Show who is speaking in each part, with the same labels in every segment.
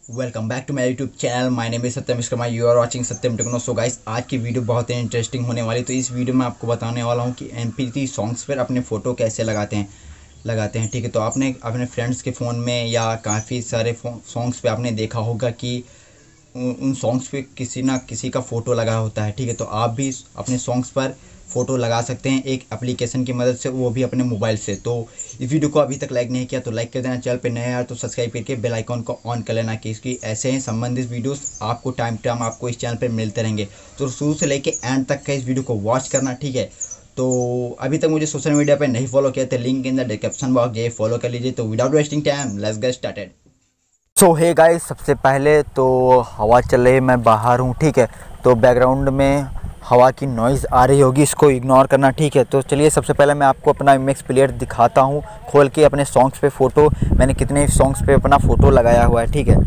Speaker 1: Welcome back to my YouTube channel. My name is Satyam Sharma. You are watching Satyam techno. So guys, आज की video बहुत ही interesting होने वाली। तो इस वीडियो में आपको बताने वाला हूं कि MP3 सॉन्ग्स पर अपने फ़ोटो कैसे लगाते हैं। ठीक है, तो आपने अपने फ्रेंड्स के फ़ोन में या काफ़ी सारे सॉन्ग्स पे आपने देखा होगा कि उन सॉन्ग्स पे किसी ना किसी का फ़ोटो लगा होता है। ठीक है, तो आप भी अपने सॉन्ग्स पर फ़ोटो लगा सकते हैं एक एप्लीकेशन की मदद से, वो भी अपने मोबाइल से। तो इस वीडियो को अभी तक लाइक नहीं किया तो लाइक कर देना। चैनल पे नए हैं तो सब्सक्राइब करके बेल आइकॉन को ऑन कर लेना कि इसकी ऐसे ही संबंधित वीडियोस आपको टाइम टाइम आपको इस चैनल पे मिलते रहेंगे। तो शुरू से लेके एंड तक का इस वीडियो को वॉच करना। ठीक है, तो अभी तक मुझे सोशल मीडिया पे नहीं फॉलो किया तो link in the description box ये फॉलो कर लीजिए। तो without wasting time let's get started.
Speaker 2: So hey guys, सबसे पहले तो हवा चल रही है, मैं बाहर हूँ। ठीक है, तो बैकग्राउंड में हवा की नॉइज़ आ रही होगी, इसको इग्नोर करना। ठीक है, तो चलिए सबसे पहले मैं आपको अपना MX प्लेयर दिखाता हूँ खोल के अपने सॉन्ग्स पे फ़ोटो। मैंने कितने सॉन्ग्स पे अपना फ़ोटो लगाया हुआ है। ठीक है,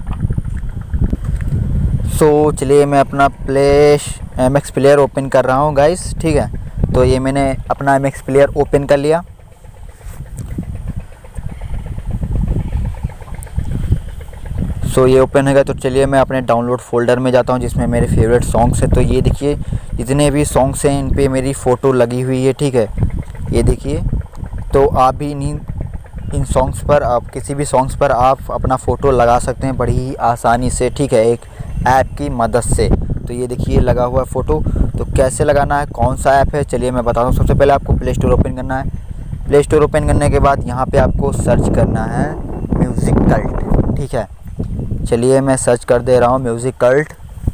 Speaker 2: सो चलिए मैं अपना MX प्लेयर ओपन कर रहा हूँ गाइस। ठीक है, तो ये मैंने अपना MX प्लेयर ओपन कर लिया। सो ये ओपन होगा तो चलिए मैं अपने डाउनलोड फोल्डर में जाता हूँ जिसमें मेरे फेवरेट सॉन्ग्स हैं। तो ये देखिए जितने भी सॉन्ग्स हैं इन पे मेरी फ़ोटो लगी हुई है। ठीक है, ये देखिए। तो आप भी इन सॉन्ग्स पर, आप किसी भी सॉन्ग्स पर आप अपना फ़ोटो लगा सकते हैं बड़ी ही आसानी से। ठीक है, एक ऐप की मदद से। तो ये देखिए लगा हुआ है फ़ोटो। तो कैसे लगाना है, कौन सा ऐप है, चलिए मैं बताता हूँ। सबसे पहले आपको प्ले स्टोर ओपन करना है। प्ले स्टोर ओपन करने के बाद यहाँ पर आपको सर्च करना है म्यूज़िक कल्ट। ठीक है, चलिए मैं सर्च कर दे रहा हूँ म्यूज़िक कल्ट।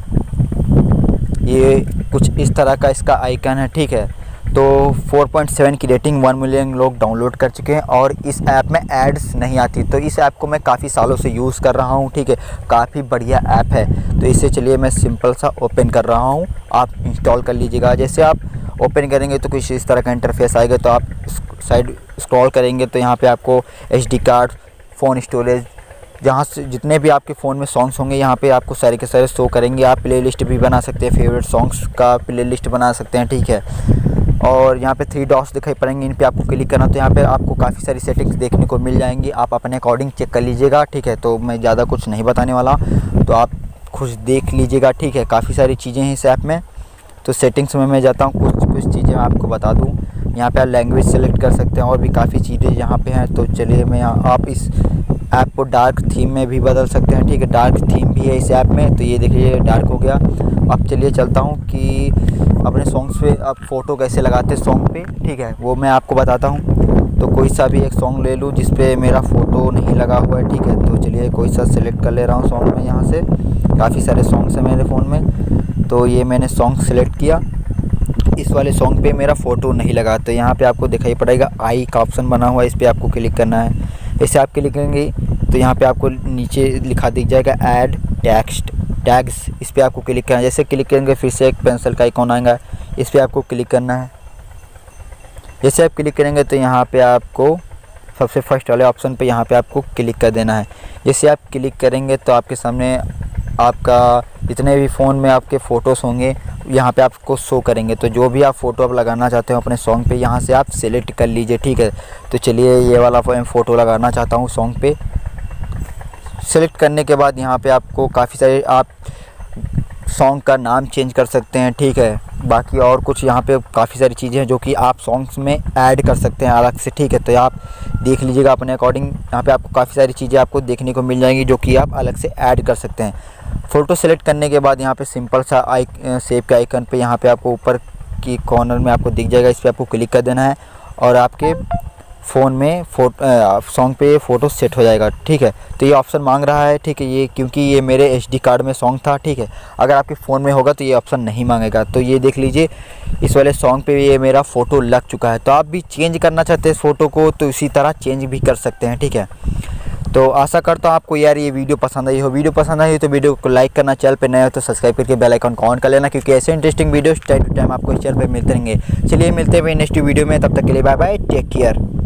Speaker 2: ये कुछ इस तरह का इसका आइकन है। ठीक है, तो 4.7 की रेटिंग, 1 मिलियन लोग डाउनलोड कर चुके हैं और इस ऐप में एड्स नहीं आती। तो इस ऐप को मैं काफ़ी सालों से यूज़ कर रहा हूँ। ठीक है, काफ़ी बढ़िया ऐप है। तो इसे चलिए मैं सिंपल सा ओपन कर रहा हूँ, आप इंस्टॉल कर लीजिएगा। जैसे आप ओपन करेंगे तो कुछ इस तरह का इंटरफेस आएगा। तो आप साइड स्क्रॉल करेंगे तो यहाँ पर आपको SD कार्ड, फ़ोन स्टोरेज, जहाँ से जितने भी आपके फ़ोन में सॉन्ग्स होंगे यहाँ पे आपको सारे के सारे शो करेंगे। आप प्लेलिस्ट भी बना सकते हैं, फेवरेट सॉन्ग्स का प्लेलिस्ट बना सकते हैं। ठीक है, और यहाँ पे 3 डॉट्स दिखाई पड़ेंगे, इन पे आपको क्लिक करना। तो यहाँ पे आपको काफ़ी सारी सेटिंग्स देखने को मिल जाएंगी, आप अपने अकॉर्डिंग चेक कर लीजिएगा। ठीक है, तो मैं ज़्यादा कुछ नहीं बताने वाला, तो आप खुद देख लीजिएगा। ठीक है, काफ़ी सारी चीज़ें हैं इस ऐप में। तो सेटिंग्स में मैं जाता हूँ, कुछ चीज़ें मैं आपको बता दूँ। यहाँ पे आप लैंग्वेज सेलेक्ट कर सकते हैं और भी काफ़ी चीज़ें यहाँ पे हैं। तो चलिए मैं आप इस ऐप को डार्क थीम में भी बदल सकते हैं। ठीक है, डार्क थीम भी है इस ऐप में। तो ये देखिए डार्क हो गया। अब चलिए चलता हूँ कि अपने सॉन्ग्स पे आप फ़ोटो कैसे लगाते हैं सॉन्ग पे। ठीक है, वो मैं आपको बताता हूँ। तो कोई सा भी एक सॉन्ग ले लूँ जिस पे मेरा फ़ोटो नहीं लगा हुआ है। ठीक है, तो चलिए कोई सा सिलेक्ट कर ले रहा हूँ सॉन्ग में। यहाँ से काफ़ी सारे सॉन्ग्स हैं मेरे फ़ोन में। तो ये मैंने सॉन्ग सेलेक्ट किया, इस वाले सॉन्ग पे मेरा फ़ोटो नहीं लगा। तो यहाँ पे आपको दिखाई पड़ेगा आई का ऑप्शन बना हुआ है, इस पर आपको क्लिक करना है। इसे आप क्लिक करेंगे तो यहाँ पे आपको नीचे लिखा दिख जाएगा ऐड टैग्स, इस पर आपको क्लिक करना है। जैसे क्लिक करेंगे फिर से एक पेंसिल का आइकॉन आएगा, इस पर आपको क्लिक करना है। जैसे आप क्लिक करेंगे तो यहाँ पे आपको सबसे फर्स्ट वाले ऑप्शन पे यहाँ पे आपको क्लिक कर देना है। जैसे आप क्लिक करेंगे तो आपके सामने आपका जितने भी फ़ोन में आपके फ़ोटोज़ होंगे यहाँ पे आपको शो करेंगे। तो जो भी आप फ़ोटो आप लगाना चाहते हो अपने सॉन्ग पे यहाँ से आप सेलेक्ट कर लीजिए। ठीक है, तो चलिए ये वाला मैं फ़ोटो लगाना चाहता हूँ सॉन्ग पे। सेलेक्ट करने के बाद यहाँ पे आपको काफ़ी सारे आप सॉन्ग का नाम चेंज कर सकते हैं। ठीक है, बाकी और कुछ यहाँ पे काफ़ी सारी चीज़ें हैं जो कि आप सॉन्ग्स में ऐड कर सकते हैं अलग से। ठीक है, तो आप देख लीजिएगा अपने अकॉर्डिंग। यहाँ पे आपको काफ़ी सारी चीज़ें आपको देखने को मिल जाएंगी जो कि आप अलग से ऐड कर सकते हैं। फ़ोटो सेलेक्ट करने के बाद यहाँ पे सिंपल सा सेव के आइकन पे यहाँ पे आपको ऊपर की कॉर्नर में आपको दिख जाएगा, इस पर आपको क्लिक कर देना है और आपके फ़ोन में सॉन्ग पे फ़ोटो सेट हो जाएगा। ठीक है, तो ये ऑप्शन मांग रहा है। ठीक है, ये क्योंकि ये मेरे SD कार्ड में सॉन्ग था। ठीक है, अगर आपके फ़ोन में होगा तो ये ऑप्शन नहीं मांगेगा। तो ये देख लीजिए इस वाले सॉन्ग पे ये मेरा फ़ोटो लग चुका है। तो आप भी चेंज करना चाहते हैं इस फ़ोटो को तो इसी तरह चेंज भी कर सकते हैं। ठीक है, तो आशा करता हूँ आपको यार ये वीडियो पसंद आई हो। वीडियो पसंद आई हो तो वीडियो को लाइक करना, चैनल पे नए हो तो सब्सक्राइब करके बेल आइकन को ऑन कर लेना, क्योंकि ऐसे interesting videos time to time आपको इस चैनल पे मिलते रहेंगे। चलिए मिलते हैं नेक्स्ट वीडियो में, तब तक के लिए बाय बाय, टेक केयर।